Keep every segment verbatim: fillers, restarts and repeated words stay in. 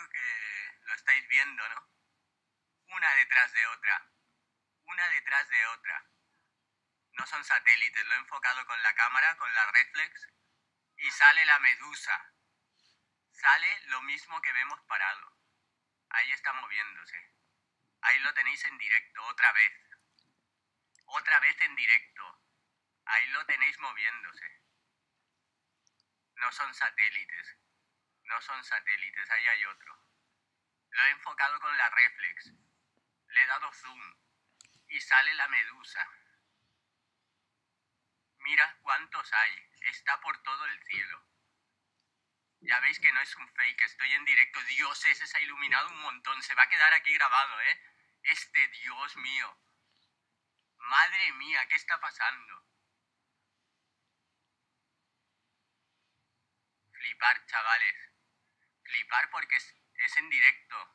Imagino que lo estáis viendo, ¿no? Una detrás de otra, una detrás de otra. No son satélites, lo he enfocado con la cámara, con la reflex, y sale la medusa. Sale lo mismo que vemos parado. Ahí está moviéndose. Ahí lo tenéis en directo, otra vez. Otra vez en directo. Ahí lo tenéis moviéndose. No son satélites. No son satélites, ahí hay otro. Lo he enfocado con la reflex. Le he dado zoom. Y sale la medusa. Mira cuántos hay. Está por todo el cielo. Ya veis que no es un fake, estoy en directo. Dios, ese se ha iluminado un montón. Se va a quedar aquí grabado, ¿eh? Este, Dios mío. Madre mía, ¿qué está pasando? Flipar, chavales. Flipar porque es, es en directo.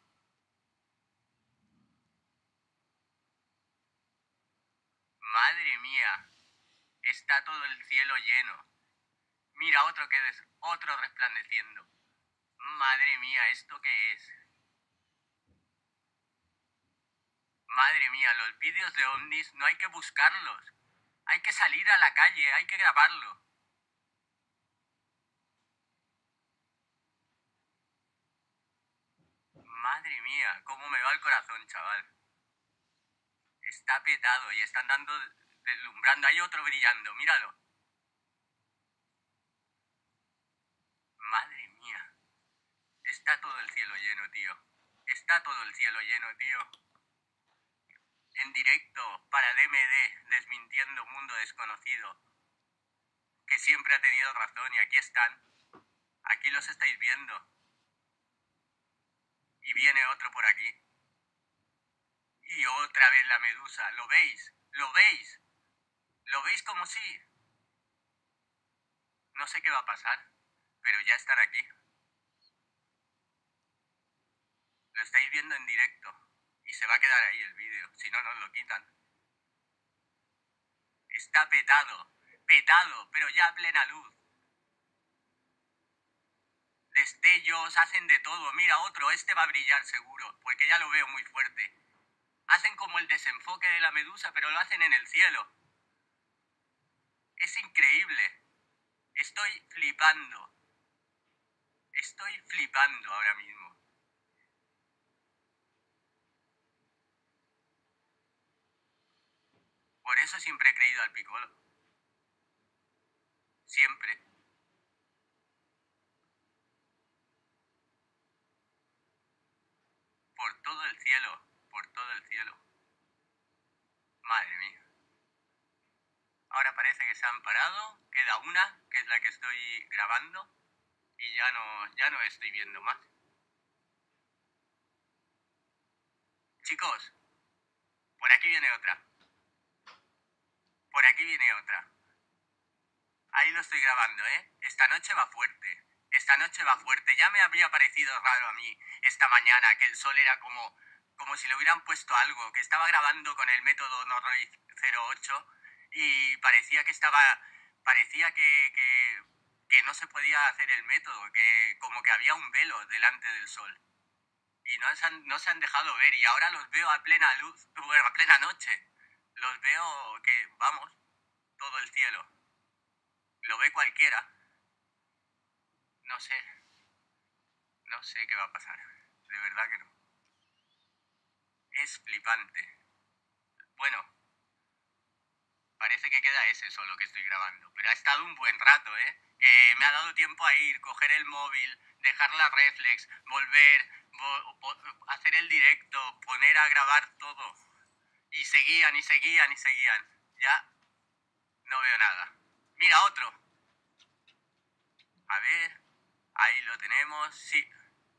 Madre mía. Está todo el cielo lleno. Mira otro que des, otro resplandeciendo. Madre mía, ¿esto qué es? Madre mía, los vídeos de ovnis no hay que buscarlos. Hay que salir a la calle, hay que grabarlo. Madre mía, cómo me va el corazón, chaval. Está petado y están dando, deslumbrando. Hay otro brillando, míralo. Madre mía. Está todo el cielo lleno, tío. Está todo el cielo lleno, tío. En directo, para D M D, desmintiendo Mundo Desconocido. Que siempre ha tenido razón y aquí están. Aquí los estáis viendo. Y viene otro por aquí. Y otra vez la medusa. ¿Lo veis? ¿Lo veis? ¿Lo veis como sí? No sé qué va a pasar, pero ya están aquí. Lo estáis viendo en directo. Y se va a quedar ahí el vídeo, si no nos lo quitan. Está petado, petado, pero ya a plena luz. Destellos, hacen de todo. Mira otro, este va a brillar seguro, porque ya lo veo muy fuerte. Hacen como el desenfoque de la medusa, pero lo hacen en el cielo. Es increíble. Estoy flipando. Estoy flipando ahora mismo. Por eso siempre he creído al Piccolo. Siempre. Por todo el cielo. Por todo el cielo. Madre mía. Ahora parece que se han parado. Queda una, que es la que estoy grabando. Y ya no, ya no estoy viendo más. Chicos, por aquí viene otra. Por aquí viene otra. Ahí lo estoy grabando, ¿eh? Esta noche va fuerte. Esta noche va fuerte. Ya me había parecido raro a mí esta mañana, que el sol era como, como si le hubieran puesto algo, que estaba grabando con el método Norroy cero ocho y parecía que estaba, parecía que, que, que no se podía hacer el método, que como que había un velo delante del sol. Y no se, han, no se han dejado ver y ahora los veo a plena luz, bueno, a plena noche. Los veo que, vamos, todo el cielo. Lo ve cualquiera. No sé. No sé qué va a pasar. De verdad que no. Es flipante. Bueno, parece que queda ese solo que estoy grabando. Pero ha estado un buen rato, ¿eh? Que me ha dado tiempo a ir, coger el móvil, dejar la reflex, volver, vo hacer el directo, poner a grabar todo. Y seguían, y seguían, y seguían. Ya no veo nada. Mira otro. A ver. Ahí lo tenemos. Sí.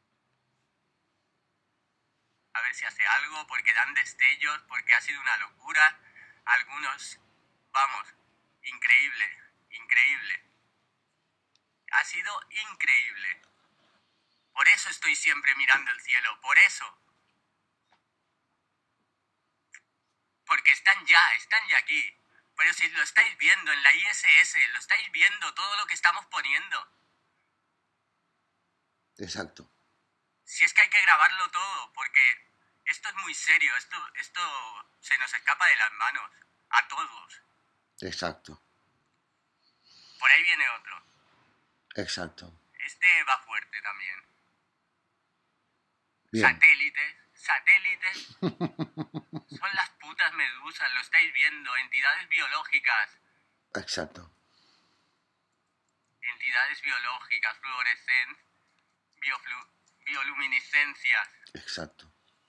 A ver si hace algo, porque dan destellos, porque ha sido una locura. Algunos, vamos, increíble, increíble. Ha sido increíble. Por eso estoy siempre mirando el cielo, por eso. Porque están ya, están ya aquí. Pero si lo estáis viendo en la I S S, lo estáis viendo todo lo que estamos poniendo. Exacto. Si es que hay que grabarlo todo, porque esto es muy serio, esto, esto se nos escapa de las manos, a todos. Exacto. Por ahí viene otro. Exacto. Este va fuerte también. Bien. Satélites, satélites. Son las putas medusas, lo estáis viendo, entidades biológicas. Exacto. Entidades biológicas, fluorescencia, bioflu, bioluminiscencias. Exacto.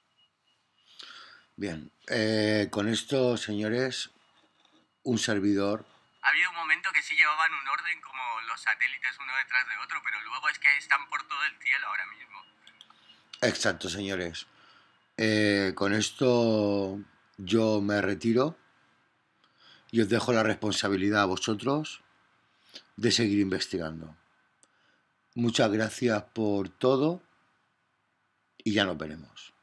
Bien, eh, con esto, señores, un servidor. Ha habido un momento que sí llevaban un orden como los satélites uno detrás de otro, pero luego es que están por todo el cielo ahora mismo. Exacto, señores. Eh, con esto yo me retiro y os dejo la responsabilidad a vosotros de seguir investigando. Muchas gracias por todo y ya nos veremos.